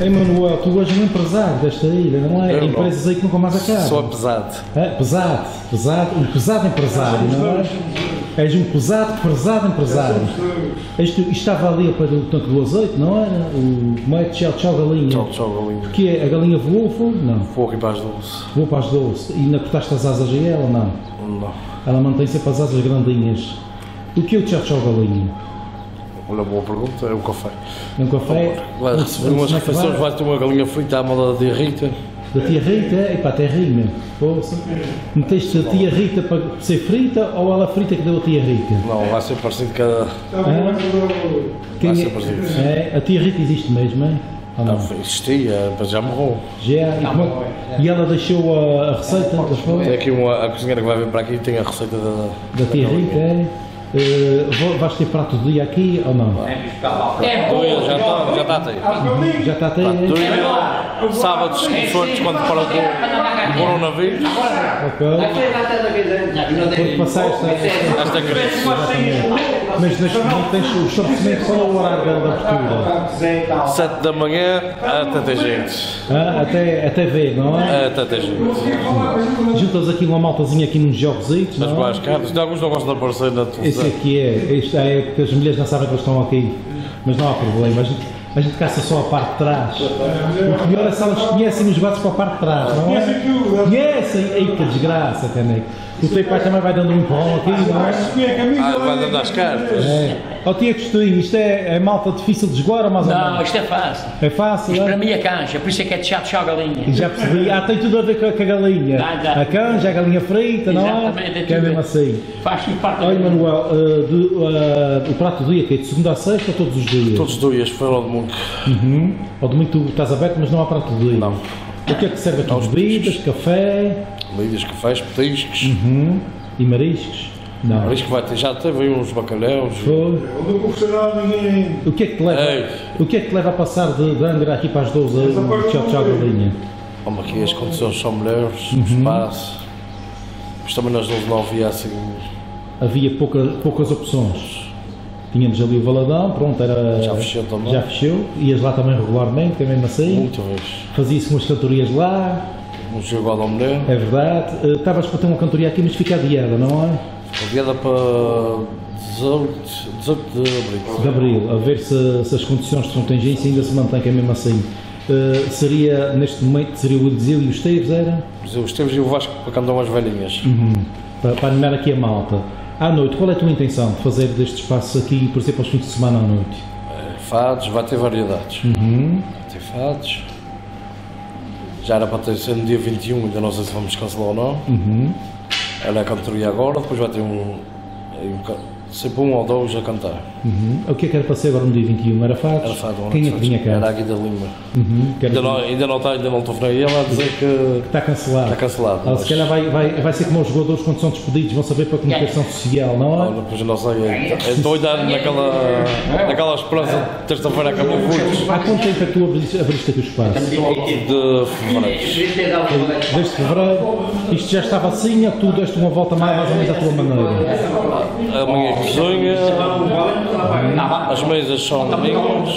Ei Manuel, tu és um empresário desta ilha, não é? Empresas aí que nunca mais acabam. Sou pesado. É, pesado, um pesado empresário, não é? És um pesado empresário. Isto estava ali ao pé do tanque do azeite, não era? Como é? Tchau galinha. Tchau galinha. Porque a galinha voou, foi? Não. Voou aqui para as 12. Voou para as 12. E ainda cortaste as asas a ela, não? Não. Ela mantém sempre as asas grandinhas. O que é o tchau galinha? Olha, boa pergunta, é um café. É um café? Vai receber umas refeições, vai ter uma galinha frita à moda da tia Rita. Da tia Rita? Epá, até rima. Meteste a tia Rita para ser frita ou ela frita que deu a tia Rita? Não, vai ser parecido com a... Vai ser parecido. É? A tia Rita existe mesmo, é? Não, existia, mas já morreu. Já? E ela deixou a receita da folha? Tem aqui a cozinheira que vai vir para aqui e tem a receita da tia Rita, é? Vais ter prato do dia aqui ou não? Já está a ter. Já está a ter? Sábados, sortes, quando para o navio. Ok. Quando passar esta crise. Mas neste momento tens o estabelecimento, qual é o horário da abertura? 7 da manhã até ter gente. Até ver, não é? Até ter gente. Juntas aqui uma maltazinha aqui nos jogos, nas quais cartas. Alguns não gostam de aparecer na televisão. Esse aqui é. Isto é porque as mulheres não sabem que eles estão aqui. Mas não há problema. A gente caça só a parte de trás. O pior é se elas conhecem os gatos para a parte de trás, não é? Conhecem! Ei, que desgraça, caneco. O teu pai também vai dando um empurrão aqui, não é? Vai dando as cartas. Ó tia Agostinho, isto é malta difícil de jogar ou mais ou menos? Não, isto é fácil. É fácil, isto para mim é canja, por isso é que é de tchau galinha. Já percebi. Tem tudo a ver com a galinha. A canja, a galinha frita, não é? Exatamente. Que é mesmo assim. Faz tudo parte Olha, Manuel, o prato do dia que é de segunda a sexta ou todos os dias? Todos os dias, foi ao domingo. Ao domingo tu estás aberto, mas não há prato do dia? Não. O que é que serve aqui? Bebidas, café? Bebidas, cafés, petiscos. E mariscos? Não. Marisco vai ter, já teve aí uns bacalhaus. Foi. O que é que te leva? O que é que te leva a passar de Angra aqui para as 12 tchau galinha? Como aqui as condições são melhores, o espaço. Mas também nas 12 não havia assim. Havia poucas opções. Tínhamos ali o Valadão, pronto, era. Já fechou também. Já fechou. Ias lá também regularmente, que é mesmo assim. Muita vez. Fazia-se umas cantorias lá. Um jogo ao mulher. É verdade. Estavas para ter uma cantoria aqui, mas fica adiada, não é? Adiada para 18 de abril. De abril, a ver se as condições de contingência ainda se mantêm, que é mesmo assim. Seria, neste momento, seria o Eliseu e os Esteves, era? O Esteves e o Vasco para cantar umas velhinhas. Para animar aqui a malta. À noite, qual é a tua intenção de fazer deste espaço aqui, por exemplo, aos fins de semana à noite? Fados, vai ter variedades. Vai ter fados. Já era para ter sido no dia 21, ainda não sei se vamos cancelar ou não. Ela é a cantoria agora, depois vai ter sempre um ou dois a cantar. O que é que era para ser agora no dia 21? Era fados? Era fado. Quem é que vinha cá? Era a Guida Lima. Ainda não telefonei ela a dizer que está cancelado. Está cancelado. Mas... Se calhar vai ser como os jogadores quando são despedidos, vão saber para a comunicação social, não é? Depois não sei, é doidar naquela esperança de terça-feira acabou o curso. Há quanto tempo é que tu abriste aqui o espaço? De fevereiro. Desde fevereiro? Isto já estava assim ou tu deste uma volta mais ou menos à tua maneira? A minha cozinha, as mesas são minhas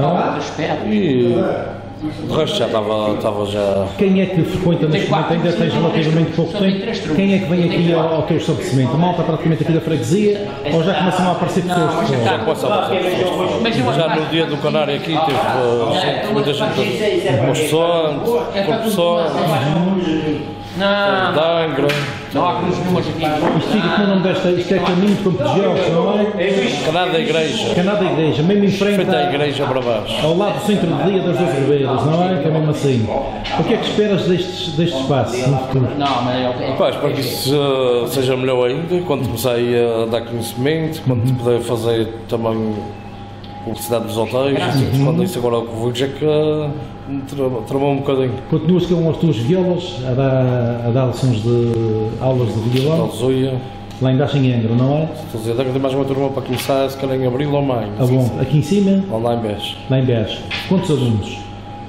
e o resto já estava já... Quem é que frequenta neste momento, ainda tens relativamente pouco tempo, quem é que vem aqui ao teu estabelecimento? A malta praticamente aqui da freguesia ou já começam a aparecer pessoas de fora? Já começam a aparecer pessoas. Já no dia do Canário aqui teve muita gente, Monte Santo, Porto Santo, Dangra. Não há cruz nenhumas aqui. Isto fica como o nome desta, isto é caminho de Campo de Gelos, não é? Canal da Igreja. Canal da Igreja, mesmo em frente da Igreja para baixo. Ao lado do centro de dia das 12 Ribeiras, não é? Que é mesmo assim. O que é que esperas deste espaço no futuro? Não, mas espero que isso seja melhor ainda, quando comecei a dar conhecimento, quando puder fazer também publicidade dos hotéis, quando isso agora vou dizer que tramou um bocadinho. Continuas com as tuas violas a dar lições de aulas de violão? Lá embaixo em Angra, não é? Estou a dizer, tem mais uma turma para começar, se calhar em abril ou maio. Ah, bom, aqui em cima? Ou lá em Beja. Lá em Beja. Quantos alunos?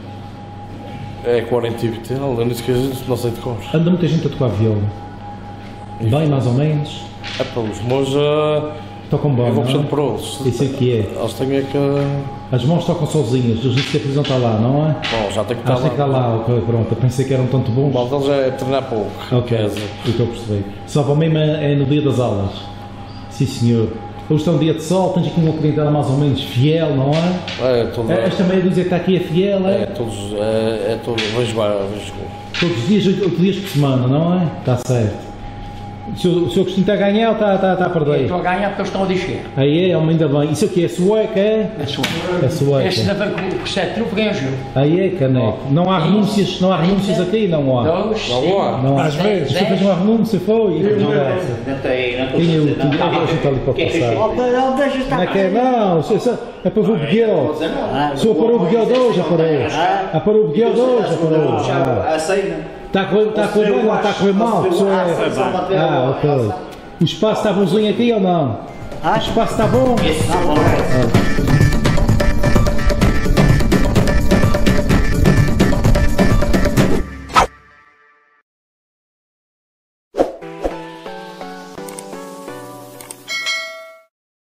É 40 e tal, eu não sei de cor. Anda muita gente a tocar viola? Bem, mais ou menos? É para os meus, Tocam bem, Eu vou não puxando é? por eles. Isso é que é. Eles têm é que. As mãos tocam sozinhas, os discos que não está lá, não é? Bom, já tem que Ah, estar tem que estar lá. lá, ok, pronto. Eu pensei que eram tanto bons. O mal deles é treinar pouco. Ok, Quer dizer, eu estou a perceber. Só para mesmo é no dia das aulas. Sim, senhor. Hoje está um dia de sol, tens aqui uma clientela mais ou menos fiel, não é? é tudo. Esta meia dúzia que está aqui é fiel, É é? todos. É tudo. Vejo vejo. Todos os dias, 8 dias por semana, não é? Está certo. O Sr. Cristina está a ganhar ou está a perder? Estou a ganhar porque eles estão a descer. Aí é, ainda bem. Isso aqui é sueca, é? É sua. É sueca. Este ainda vem com 7 trupos ganha o jogo. Aí é, caneco. Não há renúncias, não há renúncias aqui? Não há. 2, Não há. Não há. Às vezes, você fez uma renúncia, foi? E não é essa. Não tem, não estou Quem é o a tio? dizer nada. A gente está ali para passar. Deixa estar. Não é que é, não. É para o Buguel. Se eu parou o Buguel de hoje, já parou. A parou o Buguel de hoje, já parou. A cena. Está a correr bem ou está a correr mal? Ok. O espaço está bonzinho aqui ou não? O espaço está bom? Esse